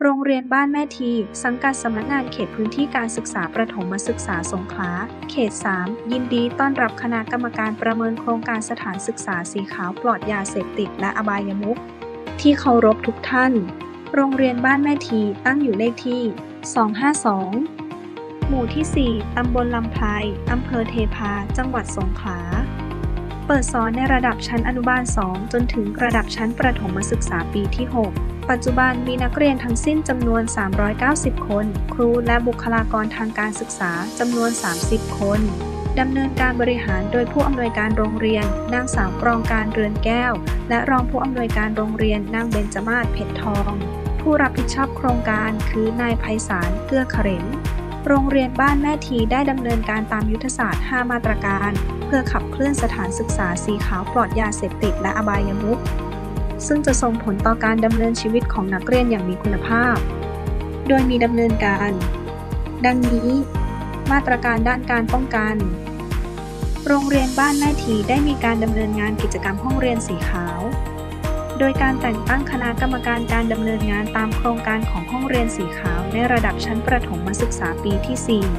โรงเรียนบ้านแม่ทีสังกัดสำนักงานเขตพื้นที่การศึกษาประถมศึกษาสงขลาเขต 3 ยินดีต้อนรับคณะกรรมการประเมินโครงการสถานศึกษาสีขาวปลอดยาเสพติดและอบายมุขที่เคารพทุกท่านโรงเรียนบ้านแม่ทีตั้งอยู่เลขที่ 252 หมู่ที่ 4 ตำบลลำไพรอำเภอเทพา จังหวัดสงขลาเปิดสอนในระดับชั้นอนุบาล 2 จนถึงระดับชั้นประถมศึกษาปีที่ 6 ปัจจุบันมีนักเรียนทั้งสิ้นจำนวน 390 คน ครูและบุคลากรทางการศึกษาจำนวน 30 คนดำเนินการบริหารโดยผู้อำนวยการโรงเรียนนางสาวกรองการเรือนแก้วและรองผู้อำนวยการโรงเรียนนางเบญจมาศเพชรทองผู้รับผิดชอบโครงการคือนายไพศาลเกื้อเขร็นโรงเรียนบ้านแม่ทีได้ดำเนินการตามยุทธศาสตร์ 5 มาตรการเพื่อขับเคลื่อนสถานศึกษาสีขาวปลอดยาเสพติดและอบายมุขซึ่งจะส่งผลต่อการดำเนินชีวิตของนักเรียนอย่างมีคุณภาพโดยมีดำเนินการดังนี้มาตรการด้านการป้องกันโรงเรียนบ้านแม่ทีได้มีการดำเนินงานกิจกรรมห้องเรียนสีขาวโดยการแต่งตั้งคณะกรรมการการดำเนินงานตามโครงการของห้องเรียนสีขาวในระดับชั้นประถมศึกษาปีที่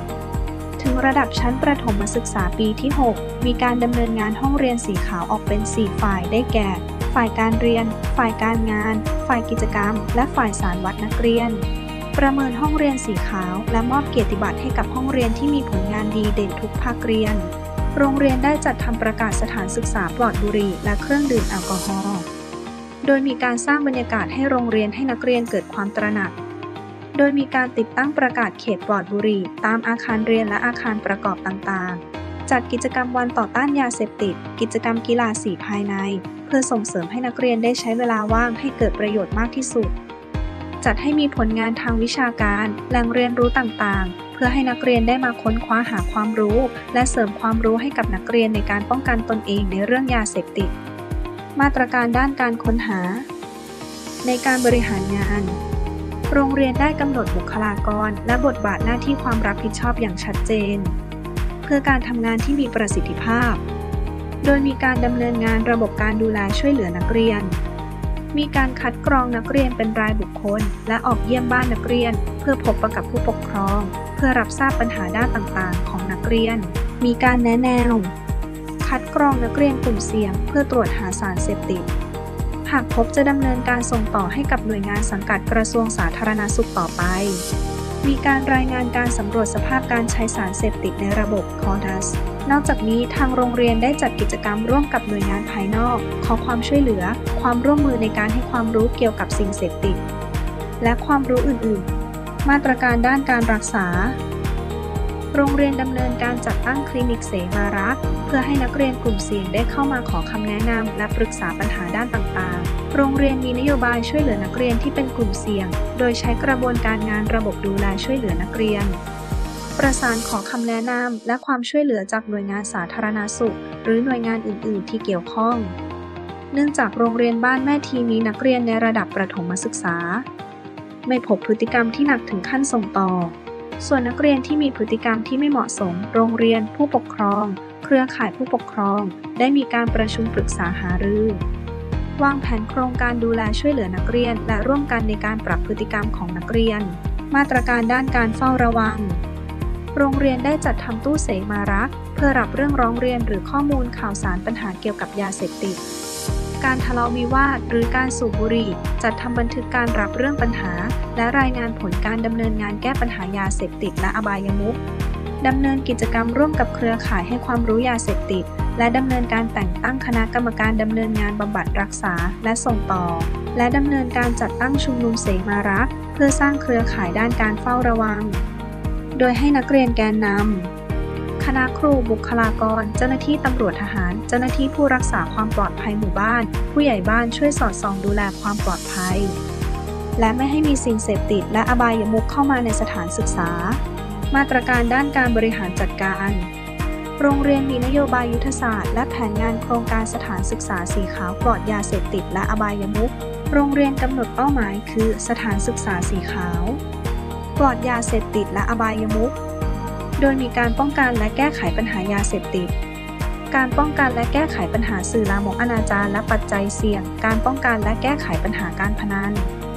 4 ถึงระดับชั้นประถมศึกษาปีที่ 6 มีการดำเนินงานห้องเรียนสีขาวออกเป็น 4 ฝ่ายได้แก่ ฝ่ายการเรียน ฝ่ายการงาน ฝ่ายกิจกรรม และฝ่ายสารวัตรนักเรียนประเมินห้องเรียนสีขาวและมอบเกียรติบัตรให้กับห้องเรียนที่มีผลงานดีเด่นทุกภาคเรียนโรงเรียนได้จัดทำประกาศสถานศึกษาปลอดบุหรี่และเครื่องดื่มแอลกอฮอล์โดยมีการสร้างบรรยากาศให้โรงเรียนให้นักเรียนเกิดความตระหนักโดยมีการติดตั้งประกาศเขตปลอดบุหรี่ตามอาคารเรียนและอาคารประกอบต่างๆจัดกิจกรรมวันต่อต้านยาเสพติดกิจกรรมกีฬาสีภายในเพื่อส่งเสริมให้นักเรียนได้ใช้เวลาว่างให้เกิดประโยชน์มากที่สุดจัดให้มีผลงานทางวิชาการแหล่งเรียนรู้ต่างๆเพื่อให้นักเรียนได้มาค้นคว้าหาความรู้และเสริมความรู้ให้กับนักเรียนในการป้องกันตนเองในเรื่องยาเสพติดมาตรการด้านการค้นหาในการบริหารงานโรงเรียนได้กำหนดบุคลากรและบทบาทหน้าที่ความรับผิดชอบอย่างชัดเจนเพื่อการทำงานที่มีประสิทธิภาพโดยมีการดำเนินงานระบบการดูแลช่วยเหลือนักเรียนมีการคัดกรองนักเรียนเป็นรายบุคคลและออกเยี่ยมบ้านนักเรียนเพื่อพบปะกับผู้ปกครองเพื่อรับทราบปัญหาด้านต่างๆของนักเรียนมีการแนะแนวคัดกรองนักเรียนกลุ่มเสี่ยงเพื่อตรวจหาสารเสพติดหากพบจะดำเนินการส่งต่อให้กับหน่วยงานสังกัดกระทรวงสาธารณสุขต่อไปมีการรายงานการสำรวจสภาพการใช้สารเสพติดในระบบ CODAS นอกจากนี้ทางโรงเรียนได้จัดกิจกรรมร่วมกับหน่วยงานภายนอกขอความช่วยเหลือความร่วมมือในการให้ความรู้เกี่ยวกับสิ่งเสพติดและความรู้อื่นๆมาตรการด้านการรักษาโรงเรียนดำเนินการจัดตั้งคลินิกเสมารักเพื่อให้นักเรียนกลุ่มเสี่ยงได้เข้ามาขอคำแนะนำและปรึกษาปัญหาด้านต่างๆโรงเรียนมีนโยบายช่วยเหลือนักเรียนที่เป็นกลุ่มเสี่ยงโดยใช้กระบวนการงานระบบดูแลช่วยเหลือนักเรียนประสานขอคำแนะนำและความช่วยเหลือจากหน่วยงานสาธารณสุขหรือหน่วยงานอื่นๆที่เกี่ยวข้องเนื่องจากโรงเรียนบ้านแม่ทีมีนักเรียนในระดับประถมศึกษาไม่พบพฤติกรรมที่หนักถึงขั้นส่งต่อส่วนนักเรียนที่มีพฤติกรรมที่ไม่เหมาะสมโรงเรียนผู้ปกครองเครือข่ายผู้ปกครองได้มีการประชุมปรึกษาหารือวางแผนโครงการดูแลช่วยเหลือนักเรียนและร่วมกันในการปรับพฤติกรรมของนักเรียนมาตรการด้านการเฝ้าระวังโรงเรียนได้จัดทำตู้เสมารักเพื่อรับเรื่องร้องเรียนหรือข้อมูลข่าวสารปัญหาเกี่ยวกับยาเสพติดการทะเลาะวิวาทหรือการสูบบุหรี่จัดทำบันทึกการรับเรื่องปัญหาและรายงานผลการดำเนินงานแก้ปัญหายาเสพติดและอบายมุขดำเนินกิจกรรมร่วมกับเครือข่ายให้ความรู้ยาเสพติดและดำเนินการแต่งตั้งคณะกรรมการดำเนินงานบำบัดรักษาและส่งต่อและดำเนินการจัดตั้งชุมนุมเสมารักเพื่อสร้างเครือข่ายด้านการเฝ้าระวังโดยให้นักเรียนแกนนำคณะครูบุคลากรเจ้าหน้าที่ตำรวจทหารเจ้าหน้าที่ผู้รักษาความปลอดภัยหมู่บ้านผู้ใหญ่บ้านช่วยสอดส่องดูแลความปลอดภัยและไม่ให้มีสิ่งเสพติดและอบายมุขเข้ามาในสถานศึกษามาตรการด้านการบริหารจัดการโรงเรียนมีนโยบายยุทธศาสตร์และแผนงานโครงการสถานศึกษาสีขาวปลอดยาเสพติดและอบายมุขโรงเรียนกำหนดเป้าหมายคือสถานศึกษาสีขาวปลอดยาเสพติดและอบายมุขโดยมีการป้องกันและแก้ไขปัญหายาเสพติดการป้องกันและแก้ไขปัญหาสื่อลามกอนาจารและปัจจัยเสี่ยงการป้องกันและแก้ไขปัญหาการพนัน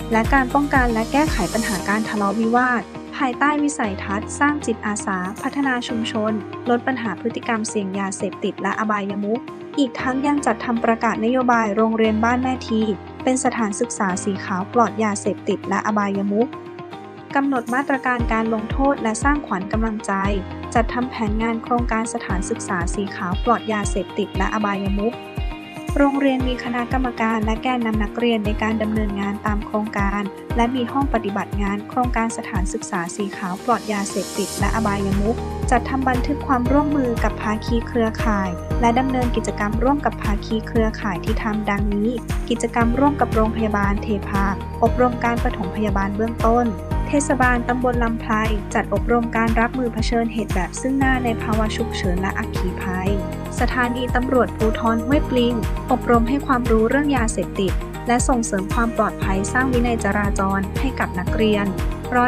และการป้องกันและแก้ไขปัญหาการทะเลาะวิวาทภายใต้วิสัยทัศน์สร้างจิตอาสาพัฒนาชุมชนลดปัญหาพฤติกรรมเสี่ยงยาเสพติดและอบายมุขอีกทั้งยังจัดทำประกาศนโยบายโรงเรียนบ้านแม่ทีเป็นสถานศึกษาสีขาวปลอดยาเสพติดและอบายมุขกำหนดมาตรการการลงโทษและสร้างขวัญกำลังใจจัดทำแผนงานโครงการสถานศึกษาสีขาวปลอดยาเสพติดและอบายมุขโรงเรียนมีคณะกรรมการและแกนนำนักเรียนในการดำเนินงานตามโครงการและมีห้องปฏิบัติงานโครงการสถานศึกษาสีขาวปลอดยาเสพติดและอบายมุขจัดทำบันทึกความร่วมมือกับภาคีเครือข่ายและดำเนินกิจกรรมร่วมกับภาคีเครือข่ายที่ทำดังนี้กิจกรรมร่วมกับโรงพยาบาลเทพาอบรมการปฐมพยาบาลเบื้องต้นเทศบาลตำบลลำไพรจัดอบรมการรับมือเผชิญเหตุแบบซึ่งหน้าในภาวะฉุกเฉินและอัคคีภัยสถานีตำรวจภูธรห้วยปลิงอบรมให้ความรู้เรื่องยาเสพติดและส่งเสริมความปลอดภัยสร้างวินัยจราจรให้กับนักเรียนร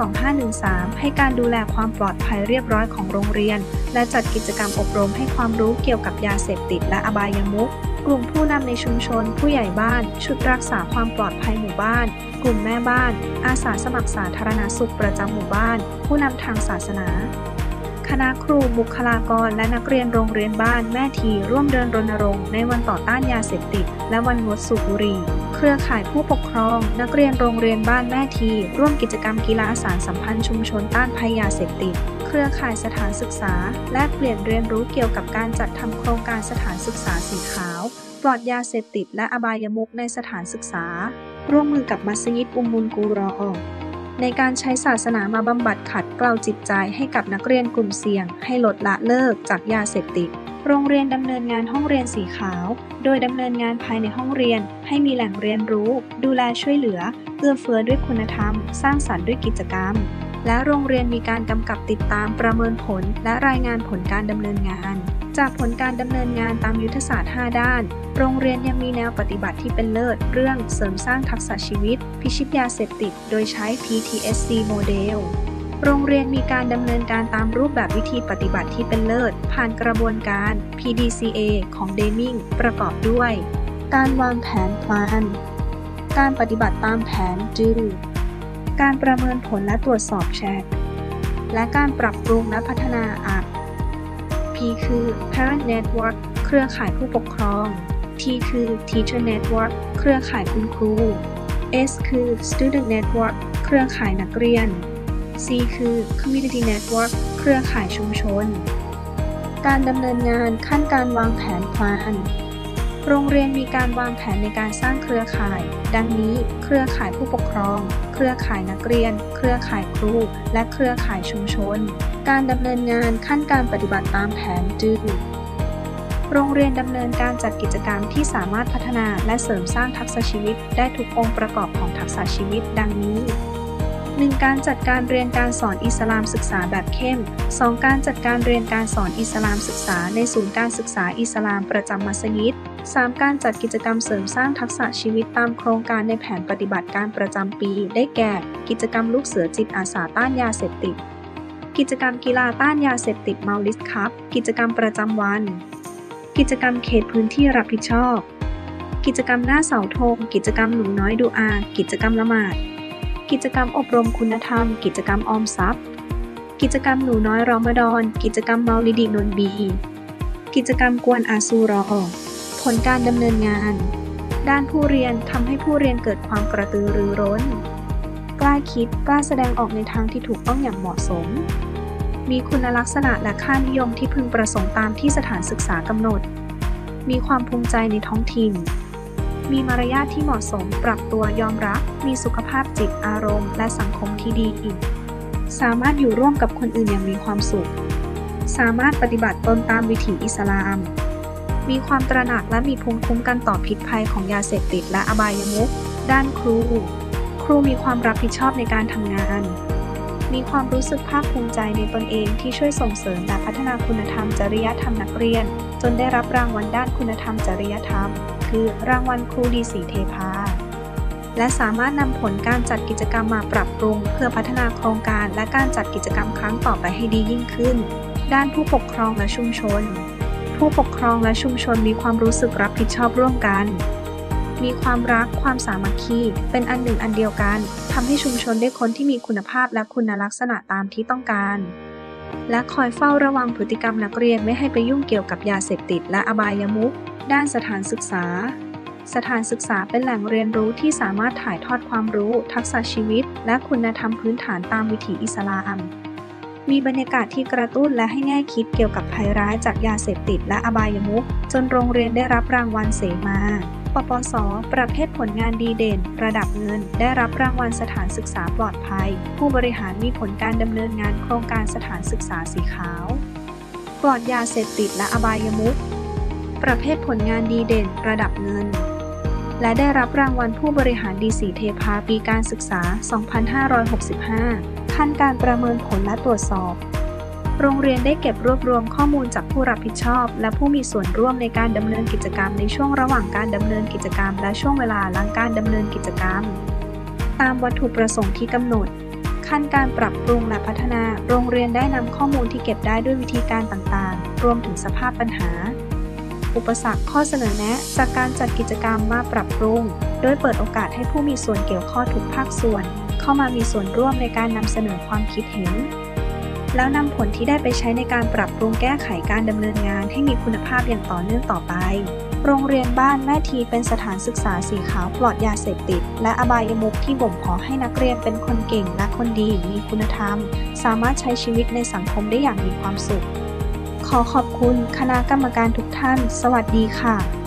2513ให้การดูแลความปลอดภัยเรียบร้อยของโรงเรียนและจัดกิจกรรมอบรมให้ความรู้เกี่ยวกับยาเสพติดและอบายมุขกลุ่มผู้นำในชุมชนผู้ใหญ่บ้านชุดรักษาความปลอดภัยหมู่บ้านกลุ่มแม่บ้านอาสาสมัครสาธารณสุขประจำหมู่บ้านผู้นำทางศาสนาคณะครูบุคลากรและนักเรียนโรงเรียนบ้านแม่ทีร่วมเดินรณรงค์ในวันต่อต้านยาเสพติดและวันงดสูบบุหรี่เครือข่ายผู้ปกครองนักเรียนโรงเรียนบ้านแม่ทีร่วมกิจกรรมกีฬาสานสัมพันธ์ชุมชนต้านภัยยาเสพติดเครือข่ายสถานศึกษาและเปลี่ยนเรียนรู้เกี่ยวกับการจัดทำโครงการสถานศึกษาสีขาวปลอดยาเสพติดและอบายมุขในสถานศึกษาร่วมมือกับมัสยิดมุลกูรอในการใช้ศาสนามาบำบัดขัดเกลาจิตใจให้กับนักเรียนกลุ่มเสี่ยงให้ลดละเลิกจากยาเสพติดโรงเรียนดำเนินงานห้องเรียนสีขาวโดยดำเนินงานภายในห้องเรียนให้มีแหล่งเรียนรู้ดูแลช่วยเหลือเอื้อเฟื้อด้วยคุณธรรมสร้างสรรค์ด้วยกิจกรรมและโรงเรียนมีการกำกับติดตามประเมินผลและรายงานผลการดำเนินงานจากผลการดำเนินงานตามยุทธศาสตร์5ด้านโรงเรียนยังมีแนวปฏิบัติที่เป็นเลิศเรื่องเสริมสร้างทักษะชีวิตพิชิตยาเสพติดโดยใช้ PTSD โมเดลโรงเรียนมีการดำเนินการตามรูปแบบวิธีปฏิบัติที่เป็นเลิศผ่านกระบวนการ PDCA ของเดมิงประกอบด้วยการวางแผน Plan การปฏิบัติตามแผน Do การประเมินผลและตรวจสอบ Check และการปรับปรุงและพัฒนา Up P คือ Parent Network เครือข่ายผู้ปกครอง T คือ Teacher Network เครือข่ายคุณครู S คือ Student Network เครือข่ายนักเรียน C คือ Community Network เครือข่ายชุมชนการดำเนินงานขั้นการวางแผน Plan โรงเรียนมีการวางแผนในการสร้างเครือข่ายดังนี้เครือข่ายผู้ปกครองเครือข่ายนักเรียนเครือข่ายครูและเครือข่ายชุมชนการดำเนินงานขั้นการปฏิบัติตามแผน Do โรงเรียนดำเนินการจัดกิจกรรมที่สามารถพัฒนาและเสริมสร้างทักษะชีวิตได้ทุกองค์ประกอบของทักษะชีวิตดังนี้ 1. การจัดการเรียนการสอนอิสลามศึกษาแบบเข้ม 2. การจัดการเรียนการสอนอิสลามศึกษาในศูนย์การศึกษาอิสลามประจำมัสยิด 3. การจัดกิจกรรมเสริมสร้างทักษะชีวิตตามโครงการในแผนปฏิบัติการประจำปีได้แก่กิจกรรมลูกเสือจิตอาสาต้านยาเสพติดกิจกรรมกีฬาต้านยาเสพติดเมาลิสคัพกิจกรรมประจำวันกิจกรรมเขตพื้นที่รับผิดชอบกิจกรรมหน้าเสาธงกิจกรรมหนูน้อยดูอากิจกรรมละหมาดกิจกรรมอบรมคุณธรรมกิจกรรมออมทรัพย์กิจกรรมหนูน้อยรอมฎอนกิจกรรมเมาลิดีนนบีกิจกรรมกวนอาซูรอผลการดำเนินงานด้านผู้เรียนทำให้ผู้เรียนเกิดความกระตือรือร้นกล้าคิดกล้าแสดงออกในทางที่ถูกต้องอย่างเหมาะสมมีคุณลักษณะและค่านิยมที่พึงประสงค์ตามที่สถานศึกษากำหนดมีความภูมิใจในท้องถิ่นมีมารยาทที่เหมาะสมปรับตัวยอมรับมีสุขภาพจิตอารมณ์และสังคมที่ดีสามารถอยู่ร่วมกับคนอื่นอย่างมีความสุขสามารถปฏิบัติตนตามวิถีอิสลามมีความตระหนักและมีภูมิคุ้มกันต่อพิษภัยของยาเสพติดและอบายมุขด้านครูมีความรับผิดชอบในการทำงานมีความรู้สึกภาคภูมิใจในตนเองที่ช่วยส่งเสริมและพัฒนาคุณธรรมจริยธรรมนักเรียนจนได้รับรางวัลด้านคุณธรรมจริยธรรมคือรางวัลครูดีศรีเทพาและสามารถนำผลการจัดกิจกรรมมาปรับปรุงเพื่อพัฒนาโครงการและการจัดกิจกรรมครั้งต่อไปให้ดียิ่งขึ้นด้านผู้ปกครองและชุมชนผู้ปกครองและชุมชนมีความรู้สึกรับผิดชอบร่วมกันมีความรักความสามัคคีเป็นอันหนึ่งอันเดียวกันทำให้ชุมชนได้คนที่มีคุณภาพและคุณลักษณะตามที่ต้องการและคอยเฝ้าระวังพฤติกรรมนักเรียนไม่ให้ไปยุ่งเกี่ยวกับยาเสพติดและอบายมุขด้านสถานศึกษาเป็นแหล่งเรียนรู้ที่สามารถถ่ายทอดความรู้ทักษะชีวิตและคุณธรรมพื้นฐานตามวิถีอิสลามมีบรรยากาศที่กระตุ้นและให้แง่คิดเกี่ยวกับภัยร้ายจากยาเสพติดและอบายมุขจนโรงเรียนได้รับรางวัลเสมา ปปส.ประเภทผลงานดีเด่นระดับเงินได้รับรางวัลสถานศึกษาปลอดภัยผู้บริหารมีผลการดำเนินงานโครงการสถานศึกษาสีขาวปลอดยาเสพติดและอบายมุขประเภทผลงานดีเด่นระดับเงินและได้รับรางวัลผู้บริหารดีสีเทพาปีการศึกษา 2565 ขั้นการประเมินผลและตรวจสอบโรงเรียนได้เก็บรวบรวมข้อมูลจากผู้รับผิดชอบและผู้มีส่วนร่วมในการดำเนินกิจกรรมในช่วงระหว่างการดำเนินกิจกรรมและช่วงเวลาหลังการดำเนินกิจกรรมตามวัตถุประสงค์ที่กำหนดขั้นการปรับปรุงและพัฒนาโรงเรียนได้นำข้อมูลที่เก็บได้ด้วยวิธีการต่างๆรวมถึงสภาพปัญหาอุปสรรคข้อเสนอแนะจากการจัดกิจกรรมมาปรับปรุงโดยเปิดโอกาสให้ผู้มีส่วนเกี่ยวข้องทุกภาคส่วนเข้ามามีส่วนร่วมในการนำเสนอความคิดเห็นแล้วนำผลที่ได้ไปใช้ในการปรับปรุงแก้ไขการดำเนินงานให้มีคุณภาพอย่างต่อเนื่องต่อไปโรงเรียนบ้านแม่ทีเป็นสถานศึกษาสีขาวปลอดยาเสพติดและอบายมุขที่บ่มเพาะให้นักเรียนเป็นคนเก่งและคนดีมีคุณธรรมสามารถใช้ชีวิตในสังคมได้อย่างมีความสุขขอขอบคุณคณะกรรมการทุกท่านสวัสดีค่ะ